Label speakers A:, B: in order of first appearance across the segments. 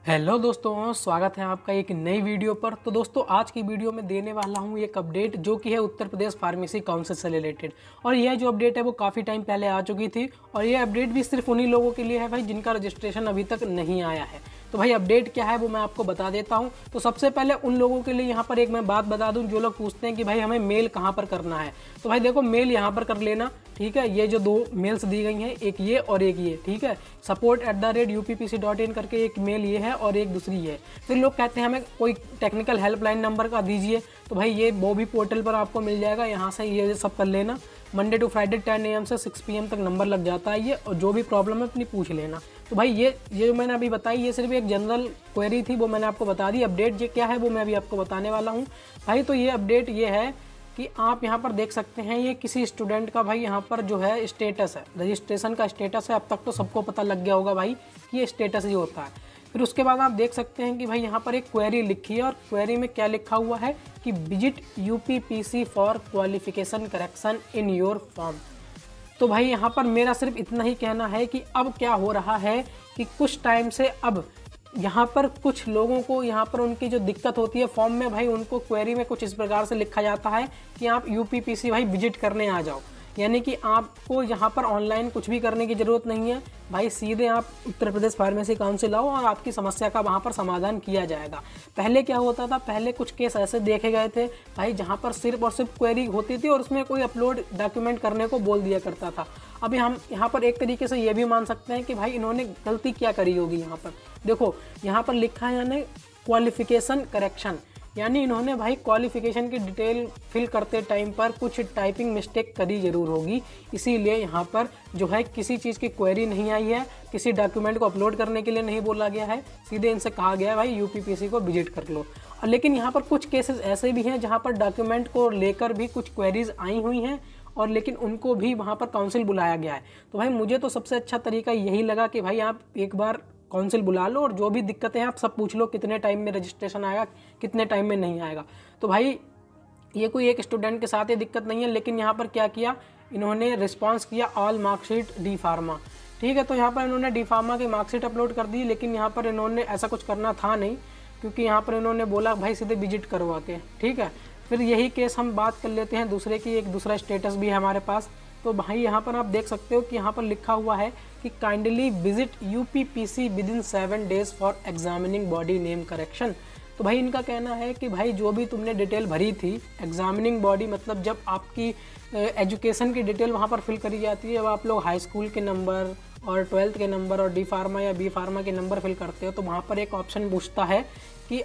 A: Hello दोस्तों, स्वागत है आपका एक नई वीडियो पर। तो दोस्तों आज की वीडियो में देने वाला हूं एक अपडेट जो कि है उत्तर प्रदेश फार्मेसी काउंसिल से रिलेटेड। और यह जो अपडेट है वो काफ़ी टाइम पहले आ चुकी थी और ये अपडेट भी सिर्फ उन्हीं लोगों के लिए है भाई जिनका रजिस्ट्रेशन अभी तक नहीं आया है। तो भाई अपडेट क्या है वो मैं आपको बता देता हूं। तो सबसे पहले उन लोगों के लिए यहाँ पर एक मैं बात बता दूं जो लोग पूछते हैं कि भाई हमें मेल कहाँ पर करना है। तो भाई देखो, मेल यहाँ पर कर लेना, ठीक है। ये जो दो मेल्स दी गई हैं, एक ये और एक ये, ठीक है। support@uppc.in करके एक मेल ये है और एक दूसरी ये। फिर लोग कहते हैं हमें कोई टेक्निकल हेल्पलाइन नंबर का दीजिए, तो भाई ये वो भी पोर्टल पर आपको मिल जाएगा, यहाँ से ये सब कर लेना। मंडे टू फ्राइडे 10 AM से 6 PM तक नंबर लग जाता है ये, और जो भी प्रॉब्लम है अपनी पूछ लेना। तो भाई ये जो मैंने अभी बताई ये सिर्फ एक जनरल क्वेरी थी, वो मैंने आपको बता दी। अपडेट ये क्या है वो मैं अभी आपको बताने वाला हूँ भाई। तो ये अपडेट ये है कि आप यहाँ पर देख सकते हैं, ये किसी स्टूडेंट का भाई यहाँ पर जो है स्टेटस है, रजिस्ट्रेशन का स्टेटस है। अब तक तो सबको पता लग गया होगा भाई कि ये स्टेटस ही होता है। फिर उसके बाद आप देख सकते हैं कि भाई यहाँ पर एक क्वेरी लिखी है और क्वेरी में क्या लिखा हुआ है कि visit UPPC for qualification correction in your form. तो भाई यहाँ पर मेरा सिर्फ इतना ही कहना है कि अब क्या हो रहा है कि कुछ टाइम से अब यहाँ पर कुछ लोगों को यहाँ पर उनकी जो दिक्कत होती है फॉर्म में, भाई उनको क्वेरी में कुछ इस प्रकार से लिखा जाता है कि आप UPPC भाई विजिट करने आ जाओ। यानी कि आपको यहाँ पर ऑनलाइन कुछ भी करने की ज़रूरत नहीं है भाई, सीधे आप उत्तर प्रदेश फार्मेसी काउंसिल आओ और आपकी समस्या का वहाँ पर समाधान किया जाएगा। पहले क्या होता था, पहले कुछ केस ऐसे देखे गए थे भाई जहाँ पर सिर्फ और सिर्फ क्वेरी होती थी और उसमें कोई अपलोड डॉक्यूमेंट करने को बोल दिया करता था। अभी हम यहाँ पर एक तरीके से ये भी मान सकते हैं कि भाई इन्होंने गलती क्या करी होगी। यहाँ पर देखो, यहाँ पर लिखा है यानी क्वालिफिकेशन करेक्शन, यानी इन्होंने भाई क्वालिफिकेशन की डिटेल फिल करते टाइम पर कुछ टाइपिंग मिस्टेक करी जरूर होगी, इसीलिए यहाँ पर जो है किसी चीज़ की क्वेरी नहीं आई है, किसी डॉक्यूमेंट को अपलोड करने के लिए नहीं बोला गया है, सीधे इनसे कहा गया है भाई UPPC को विजिट कर लो। लेकिन यहाँ पर कुछ केसेस ऐसे भी हैं जहाँ पर डॉक्यूमेंट को लेकर भी कुछ क्वेरीज आई हुई हैं और लेकिन उनको भी वहाँ पर काउंसिल बुलाया गया है। तो भाई मुझे तो सबसे अच्छा तरीका यही लगा कि भाई आप एक बार काउंसिल बुला लो और जो भी दिक्कतें हैं आप सब पूछ लो, कितने टाइम में रजिस्ट्रेशन आएगा, कितने टाइम में नहीं आएगा। तो भाई ये कोई एक स्टूडेंट के साथ ये दिक्कत नहीं है, लेकिन यहाँ पर क्या किया इन्होंने, रिस्पांस किया ऑल मार्कशीट डी फार्मा, ठीक है। तो यहाँ पर इन्होंने डी फार्मा की मार्कशीट अपलोड कर दी, लेकिन यहाँ पर इन्होंने ऐसा कुछ करना था नहीं, क्योंकि यहाँ पर इन्होंने बोला भाई सीधे विजिट करवा के, ठीक है। फिर यही केस हम बात कर लेते हैं दूसरे की, एक दूसरा स्टेटस भी है हमारे पास। तो भाई यहाँ पर आप देख सकते हो कि यहाँ पर लिखा हुआ है कि kindly visit UPPC within 7 days for examining body name correction. तो भाई इनका कहना है कि भाई जो भी तुमने डिटेल भरी थी, एग्जामिनिंग बॉडी मतलब जब आपकी एजुकेशन की डिटेल वहाँ पर फिल करी जाती है, जब आप लोग हाई स्कूल के नंबर और 12th के नंबर और डी फार्मा या बी फार्मा के नंबर फिल करते हो, तो वहाँ पर एक ऑप्शन पूछता है कि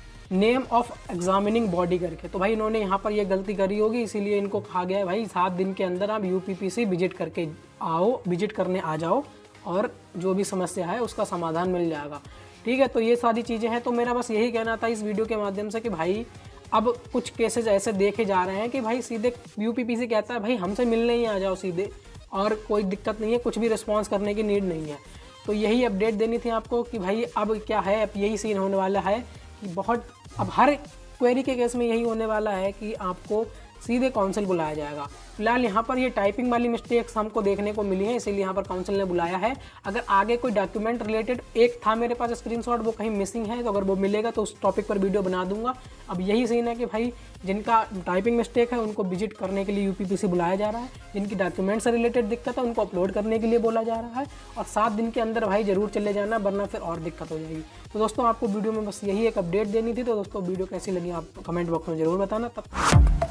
A: नेम ऑफ एग्जामिनिंग बॉडी करके। तो भाई इन्होंने यहाँ पर ये गलती करी होगी, इसीलिए इनको कहा गया है भाई 7 दिन के अंदर आप UPPC विजिट करके आओ, विजिट करने आ जाओ और जो भी समस्या है उसका समाधान मिल जाएगा, ठीक है। तो ये सारी चीज़ें हैं। तो मेरा बस यही कहना था इस वीडियो के माध्यम से कि भाई अब कुछ केसेज ऐसे देखे जा रहे हैं कि भाई सीधे UPPC कहता है भाई हमसे मिलने ही आ जाओ सीधे, और कोई दिक्कत नहीं है, कुछ भी रिस्पॉन्स करने की नीड नहीं है। तो यही अपडेट देनी थी आपको कि भाई अब क्या है, अब यही सीन होने वाला है कि बहुत अब हर क्वेरी के केस में यही होने वाला है कि आपको सीधे काउंसिल बुलाया जाएगा। फिलहाल यहाँ पर ये टाइपिंग वाली मिस्टेक्स हमको देखने को मिली है, इसीलिए यहाँ पर काउंसिल ने बुलाया है। अगर आगे कोई डॉक्यूमेंट रिलेटेड एक था मेरे पास स्क्रीनशॉट, वो कहीं मिसिंग है, तो अगर वो मिलेगा तो उस टॉपिक पर वीडियो बना दूंगा। अब यही सीन है कि भाई जिनका टाइपिंग मिस्टेक है उनको विजिट करने के लिए UPPC बुलाया जा रहा है, जिनकी डॉक्यूमेंट से रिलेटेड दिक्कत है उनको अपलोड करने के लिए बोला जा रहा है, और 7 दिन के अंदर भाई ज़रूर चले जाना, वरना फिर और दिक्कत हो जाएगी। तो दोस्तों आपको वीडियो में बस यही एक अपडेट देनी थी। तो दोस्तों वीडियो कैसी लगी आप कमेंट बॉक्स में ज़रूर बताना। तब